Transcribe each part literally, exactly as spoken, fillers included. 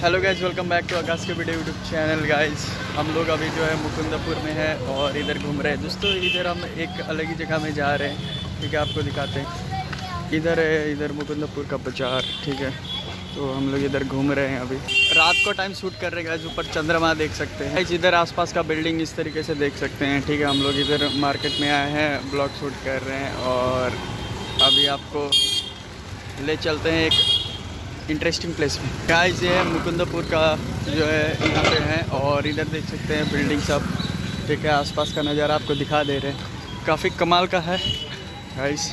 Hello guys, welcome back to Akash के video YouTube channel. Guys हम लोग अभी जो है मुकुंदपुर में है और इधर घूम रहे हैं दोस्तों। इधर हम एक अलग ही जगह में जा रहे हैं, ठीक है, आपको दिखाते हैं। इधर है इधर मुकुंदपुर का बाजार, ठीक है। तो हम लोग इधर घूम रहे हैं, अभी रात को टाइम शूट कर रहे हैं गाइज। ऊपर चंद्रमा देख सकते हैं, इधर आसपास का बिल्डिंग इस तरीके से देख सकते हैं, ठीक है। हम लोग इधर मार्केट में आए हैं, ब्लॉग शूट कर रहे हैं और अभी आपको ले चलते हैं एक इंटरेस्टिंग प्लेस में। गाइस ये है मुकुंदपुर का जो है यहाँ पे है और इधर देख सकते हैं बिल्डिंग सब, ठीक है। आसपास का नज़ारा आपको दिखा दे रहे हैं, काफ़ी कमाल का है गाइस।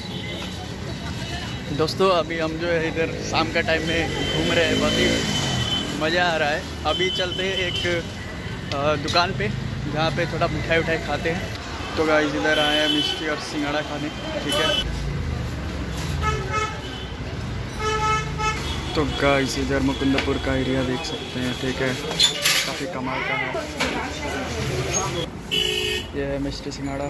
दोस्तों अभी हम जो है इधर शाम का टाइम में घूम रहे हैं, बहुत ही मज़ा आ रहा है। अभी चलते हैं एक दुकान पे जहाँ पे थोड़ा मिठाई उठाई खाते हैं। तो गाइस इधर आए हैं मिष्टी और सिंघाड़ा खाने, ठीक है। तो गाइस इधर मुकुंदपुर का एरिया देख सकते हैं, ठीक है, काफ़ी कमाल का है। ये है मिष्टी सिंघाड़ा।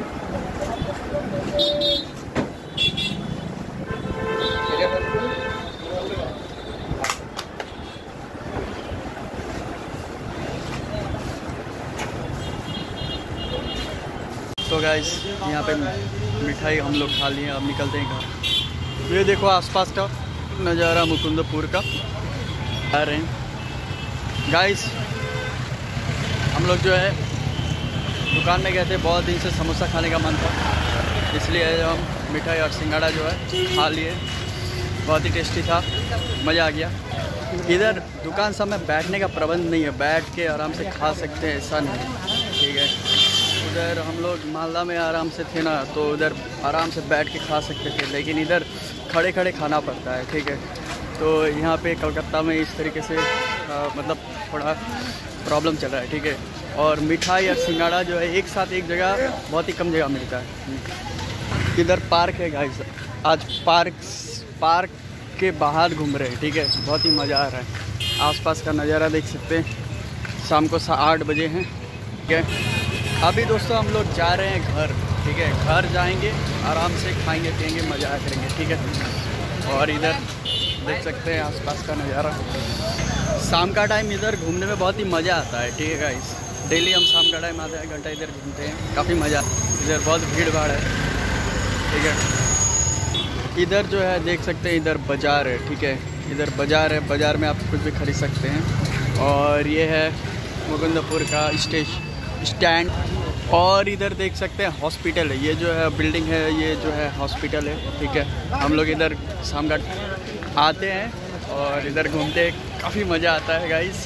तो गाइस यहाँ पे मिठाई हम लोग खा लिए, अब निकलते हैं घर। ये देखो आसपास का नज़ारा मुकुंदपुर का आ रहे हैं गाइस। हम लोग जो है दुकान में गए थे, बहुत दिन से समोसा खाने का मन था, इसलिए हम मिठाई और सिंघाड़ा जो है खा लिए। बहुत ही टेस्टी था, मज़ा आ गया। इधर दुकान सब में बैठने का प्रबंध नहीं है, बैठ के आराम से खा सकते हैं ऐसा नहीं, ठीक है। उधर हम लोग मालदा में आराम से थे ना, तो उधर आराम से बैठ के खा सकते थे, लेकिन इधर खड़े खड़े खाना पड़ता है, ठीक है। तो यहाँ पे कलकत्ता में इस तरीके से आ, मतलब थोड़ा प्रॉब्लम चल रहा है, ठीक है। और मिठाई और सिंघाड़ा जो है एक साथ एक जगह बहुत ही कम जगह मिलता है। इधर पार्क है गाइस, आज पार्क पार्क के बाहर घूम रहे हैं, ठीक है। बहुत ही मज़ा आ रहा है, आसपास का नज़ारा देख सकते हैं। शाम को आठ बजे हैं, ठीक है। अभी दोस्तों हम लोग जा रहे हैं घर, ठीक है। घर जाएंगे, आराम से खाएंगे पिएंगे, मज़ा करेंगे, ठीक है। और इधर देख सकते हैं आसपास का नज़ारा। शाम का टाइम इधर घूमने में बहुत ही मज़ा आता है, ठीक है गाइस। डेली हम शाम का टाइम आधा एक घंटा इधर घूमते हैं, काफ़ी मज़ा। इधर बहुत भीड़ भाड़ है, ठीक है। इधर जो है देख सकते हैं, इधर बाज़ार है, ठीक है। इधर बाज़ार है, बाज़ार में आप कुछ भी खरीद सकते हैं। और ये है मुकुंदपुर का स्टेज स्टैंड। और इधर देख सकते हैं हॉस्पिटल है, ये जो है बिल्डिंग है, ये जो है हॉस्पिटल है, ठीक है। हम लोग इधर शाम का आते हैं और इधर घूमते हैं, काफ़ी मज़ा आता है गाइस।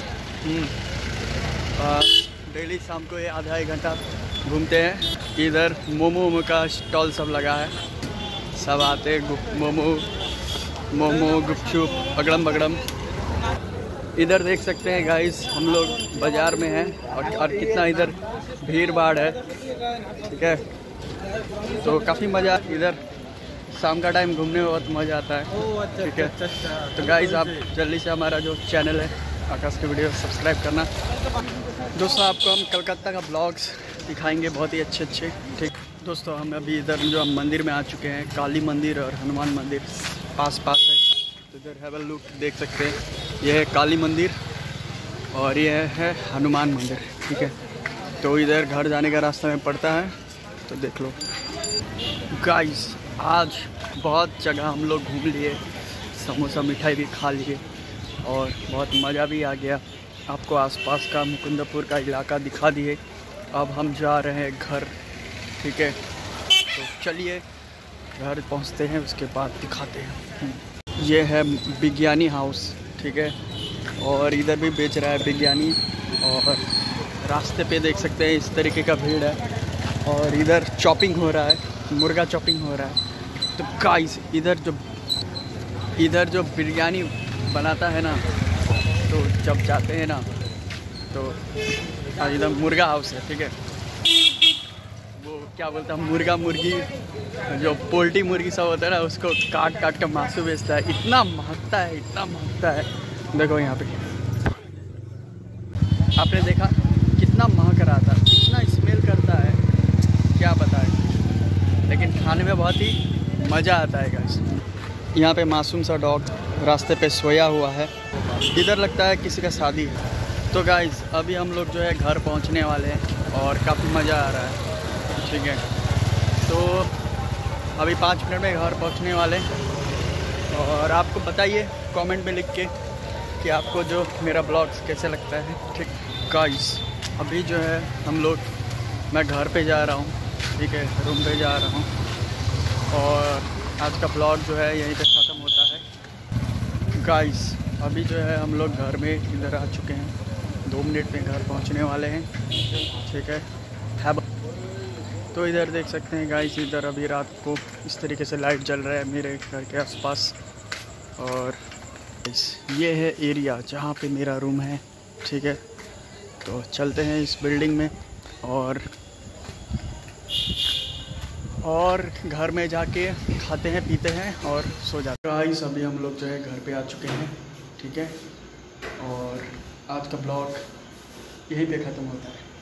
डेली शाम को ये आधा एक घंटा घूमते हैं। इधर मोमो वोमो का स्टॉल सब लगा है, सब आते हैं, मोमो मोमो गुपचुप अगड़म बगड़म। इधर देख सकते हैं गाइस हम लोग बाज़ार में हैं और, और कितना इधर भीड़ भाड़ है, ठीक है। तो काफ़ी मज़ा, इधर शाम का टाइम घूमने में बहुत मज़ा आता है, ठीक है। तो गाइस आप जल्दी से हमारा जो चैनल है आकाश के वीडियो सब्सक्राइब करना। दोस्तों आपको हम कलकत्ता का ब्लॉग्स दिखाएंगे, बहुत ही अच्छे अच्छे, ठीक। दोस्तों हम अभी इधर जो हम मंदिर में आ चुके हैं, काली मंदिर और हनुमान मंदिर पास पास है। इधर हैवल लुक देख सकते हैं, यह है काली मंदिर और यह है हनुमान मंदिर, ठीक है। तो इधर घर जाने का रास्ता में पड़ता है, तो देख लो गाइस। आज बहुत जगह हम लोग घूम लिए, समोसा मिठाई भी खा लिए और बहुत मज़ा भी आ गया। आपको आसपास का मुकुंदपुर का इलाका दिखा दिए। अब हम जा रहे हैं घर, ठीक है। तो चलिए घर पहुंचते हैं, उसके बाद दिखाते हैं। ये है विज्ञानी हाउस, ठीक है। और इधर भी बेच रहा है विज्ञानी। और रास्ते पे देख सकते हैं इस तरीके का भीड़ है और इधर चॉपिंग हो रहा है, मुर्गा चॉपिंग हो रहा है। तो गाइस इधर जो इधर जो बिरयानी बनाता है ना, तो जब जाते हैं ना तो इधर मुर्गा हाउस है, ठीक है। वो क्या बोलता है, मुर्गा मुर्गी जो पोल्ट्री मुर्गी सब होता है ना, उसको काट काट कर मांसू बेचता है। इतना महकता है, इतना महकता है, देखो यहाँ पे आपने देखा कितना महक रहा था, इतना स्मेल करता है, क्या बताएं। लेकिन खाने में बहुत ही मज़ा आता है गाइस। यहाँ पे मासूम सा डॉग रास्ते पे सोया हुआ है। इधर लगता है किसी का शादी है। तो गाइस अभी हम लोग जो है घर पहुंचने वाले हैं और काफ़ी मज़ा आ रहा है। ठीक है, तो अभी पाँच मिनट में घर पहुंचने वाले हैं और आपको बताइए कमेंट में लिख के कि आपको जो मेरा ब्लॉग्स कैसे लगता है। ठीक गाइस, अभी जो है हम लोग मैं घर पे जा रहा हूँ। ठीक है, रूम पे जा रहा हूँ और आज का ब्लॉग जो है यहीं पे ख़त्म होता है। गाइस अभी जो है हम लोग घर में इधर आ चुके हैं, दो मिनट में घर पहुंचने वाले हैं। ठीक है, है तो इधर देख सकते हैं गाइस, इधर अभी रात को इस तरीके से लाइट जल रहा है मेरे घर के आसपास। और ये है एरिया जहाँ पे मेरा रूम है। ठीक है, तो चलते हैं इस बिल्डिंग में और और घर में जाके खाते हैं पीते हैं और सो जाते हैं। गाइस अभी हम लोग जो है घर पे आ चुके हैं। ठीक है, और आज का ब्लॉग यहीं पे ख़त्म होता है।